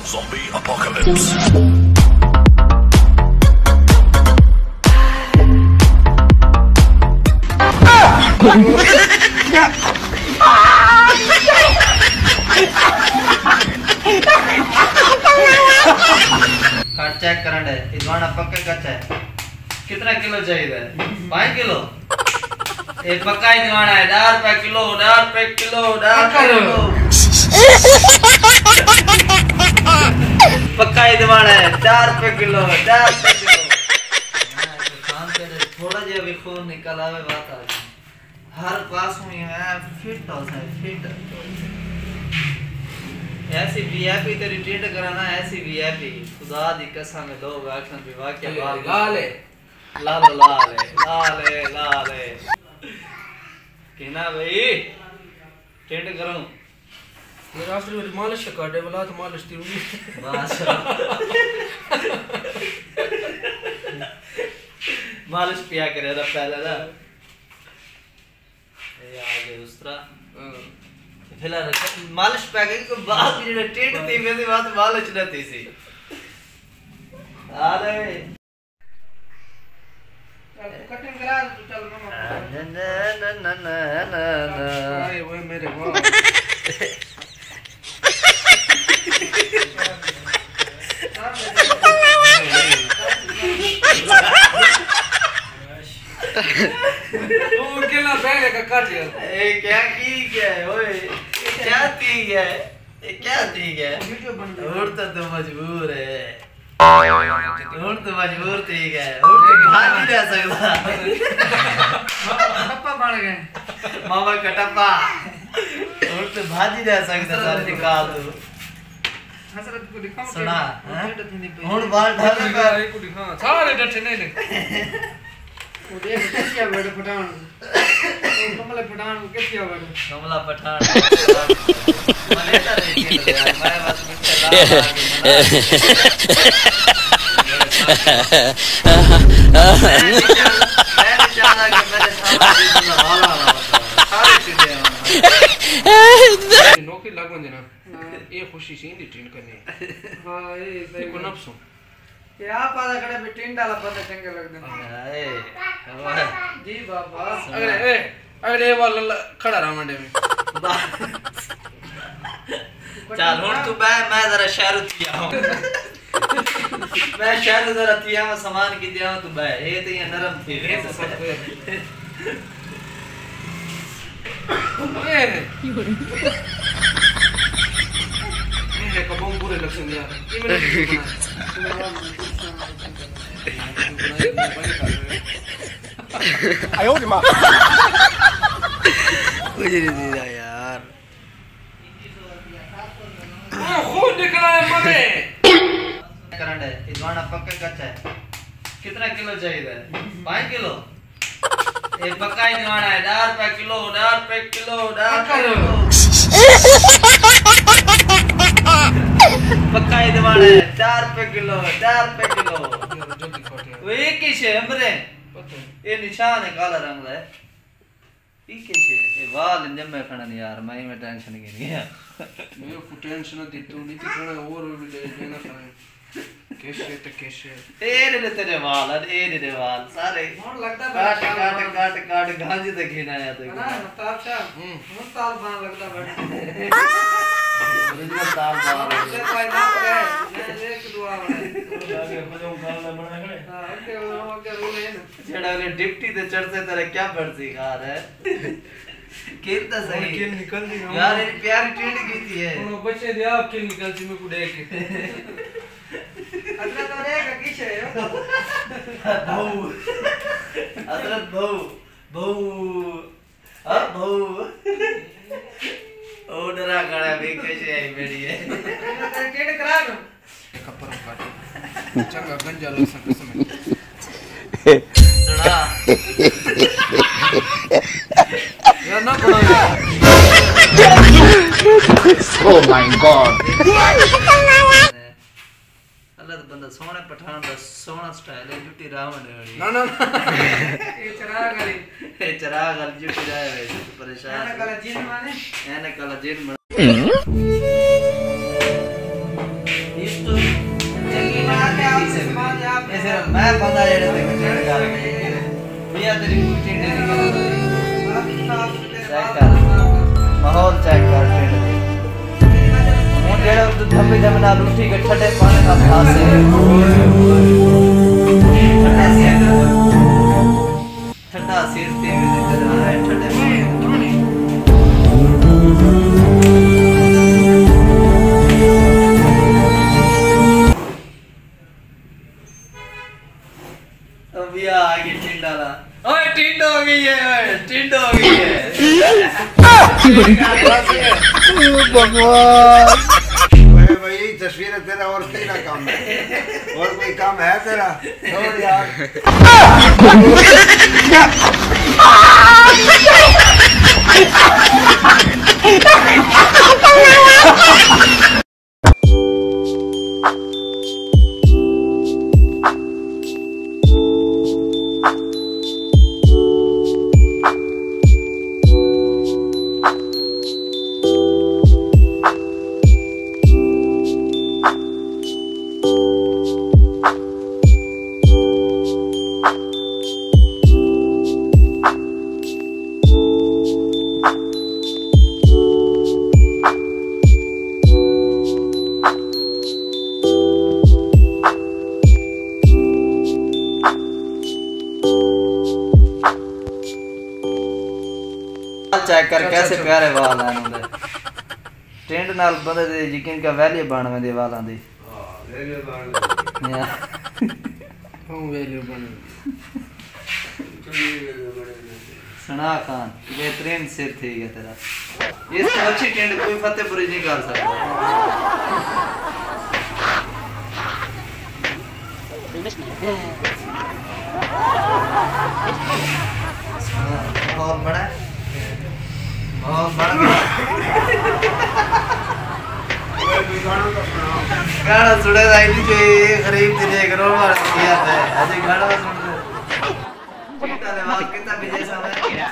Zombie apocalypse. Cut check करना है इधवाना पक्का कट है कितना किलो चाहिए 5 किलो ये पक्का इधवाना है 10 रुपए किलो 10 रुपए किलो 10 किलो पक्का इधवाना है 10 रुपए किलो 10 रुपए किलो थोड़ा जो भी खून निकल आवे बात आ गई हर पास में है फिट होता है फिट ऐसी वीआईपी तेरी ट्रीट कराना ऐसी वीआईपी खुदा दी कसम में लोग एक्शन विभाग के बाल लाले लाले लाले लाले लाले कहना भाई ट्रीट करूं ये रास्ते में मालिश काटे वाला तो मालिश तीरूंगी बस मालिश पिया करे रा पहले ना ये आगे दूसरा फिलहाल मालिश पैकेज को बात भी जो टेट थी मेरी बात मालिश न थी सी अरे कटिंग करा तो चल मामा ना अरे वो मेरे वाह तू अकेला बैग का काट लिया ए क्या की क्या है ओए क्या थी क्या है ये क्या थी क्या है और तो मजबूर है और तो मजबूर थी क्या है और तो भाग नहीं रह सकता टप्पा बन गए मामा कटप्पा और तो भाग नहीं रह सकता सर निकाल दो हसरत को दिखाओ सुना हुन बाल ढाल का को दिखा सारे डटे नहीं वो देख क्या बैठ पठान कमला पठान को किया बैठ कमला पठान मनेता नहीं यार मैं बस चला मैं जाना कि मेरे सामने वाला सारे चीजें नौकरी लग बन देना ये खुशी से इंदी ट्रेन करनी हां ये को नफ्सो क्या पता करे भी ट्रेन डाला पता चंगे लगदे हाय जी बाबा अगले वाला खड़ा रहा मंडे में चल हुन तू मैं जरा शहर थिया हूं मैं शहर जरा थिया में सामान की दिया तू बे ये तो ये नरम थी ये तो सब ये कबम पूरे लक्षण यार ये मैंने आयो रे मां कुछ नहीं दिया यार खून निकला है मगे करंट है इधवाना पक्का कच्चा है कितना किलो चाहिए 5 किलो ये पक्का इधवाना है 10 रुपए किलो 10 रुपए किलो 10 किलो पक्का इधवाना है 4 रुपए किलो 4 रुपए किलो वो एक ही है हमरे ये निशान है काला रंग है ठीक है ये वाल जम्मे खणन यार मैं में टेंशन की नहीं है मेरे को टेंशन दी तू नहीं खणा और लेना खणा कैसे तेरे वाल सारे लगता काट गांजी तक ही ना आया तो ना ताप साहब ताल बाण लगता बड़ा ओरिजिनल ताल बाण से कोई ना पड़े एक दुआ बना आगे बजो गाना बना खड़े हां ओके वो रोले ना जेड़ा ने डिप्टी ते चढ़ते तेरे क्या पड़ती यार है कितना सही किल निकल दी यार ये प्यारी ट्रेंड की थी है वो बच्चे दे आप किल निकल सी में को देख के अदरक तो रहेगा किस है बहु हजरत बहु अब बहु ओ डरा गड़ा भी कैसे आई मेरी है टेट करा दो कपर काट चंगा गंजा लग सकता समय सुना यार ना करो Oh my god. अल्लाह तो बंदा सोने पठान दा सोना स्टाइल है जुटी रावण है ना ये चराग वाली जुटी राय है परेशान ना कला जिन माने एने कला जिन ये मैं बंदा जेड़े ते टिंड कर मियां तेरी टिंड नहीं चेक कर माहौल चेक कर टिंड दे हूं जेड़ा धम्मी दम नाल उठी के ठंडे पानी नाल खासे ठंडा सिर ते ठंडे पानी अभी आ गई टिंड वाला ओए टिंड हो गई है ओए टिंड हो गई है भगवान भाई तस्वीर तेरा और कोई ना काम है और कोई काम है तेरा छोड़ यार चेक कर कैसे प्यारे वाल हैं उनके टिंड नाल बंदे दे यकीन का वैल्यू बन दे वालां दी हां वैल्यू बन वैल्यू बन सना खान बेहतरीन सिर थी है तेरा इससे अच्छी टिंड कोई फतेहपुरी नहीं कर सकता और बड़ा बहुत बड़ा गाना सुने जाएगी जो ये गरीब तेरे करोड़ वाला किया था अजय गाना सुन ले कितना वाल कितना बिजनेस है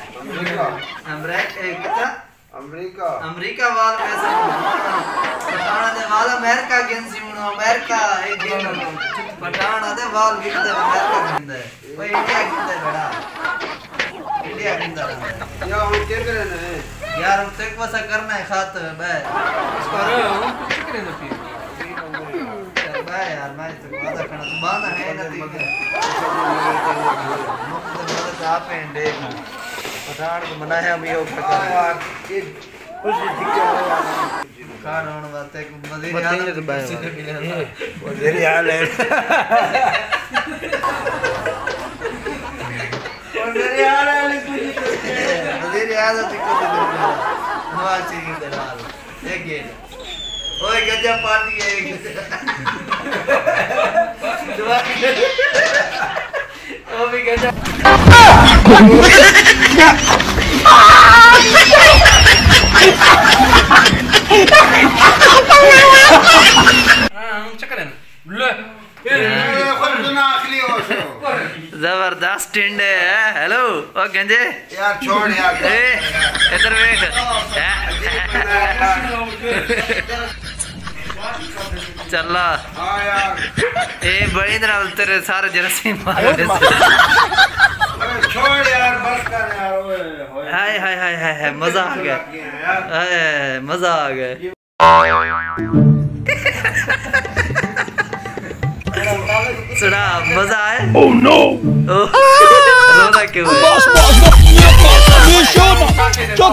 अमेरिका अमेरिका वाल वैसे पठाना दे वाल अमेरिका गेंसी उन अमेरिका एक दिन पठाना दे वाल विकते अमेरिका गिंदे ओए इंडिया गिंदे बड़ा इंडिया गिंदा या हम क्या करे ना यार हम तेरे को ऐसा करना है खाते में बे इसको रे हम कुछ करे ना फिर चल बे यार मैं तो वादा करना तू बांधा है ना ठीक है मुझे आप हैं देख पठान को मना है हम ये ऊपर यार ये कुछ दिक्कत है यार कार होने वास्ते वजीर आजम से बात वजीर हाल है वजीर हाल है वजीर आजम से कुछ नवाज शरीफ के नाल एक ये ओए गजब पार्टी है दुआ ओ भी गजब जबरदस्त टिंड है हेलो ओ गंजे यार छोड़ यार इधर देख चला हां यार ए बड़ी तरह तेरे सारे जर्सी मार छोड़ यार बस कर यार ओए हाय हाय हाय हाय मजा आ गया मजा आ गया सुना मजा आए ओह नो रोना क्यों है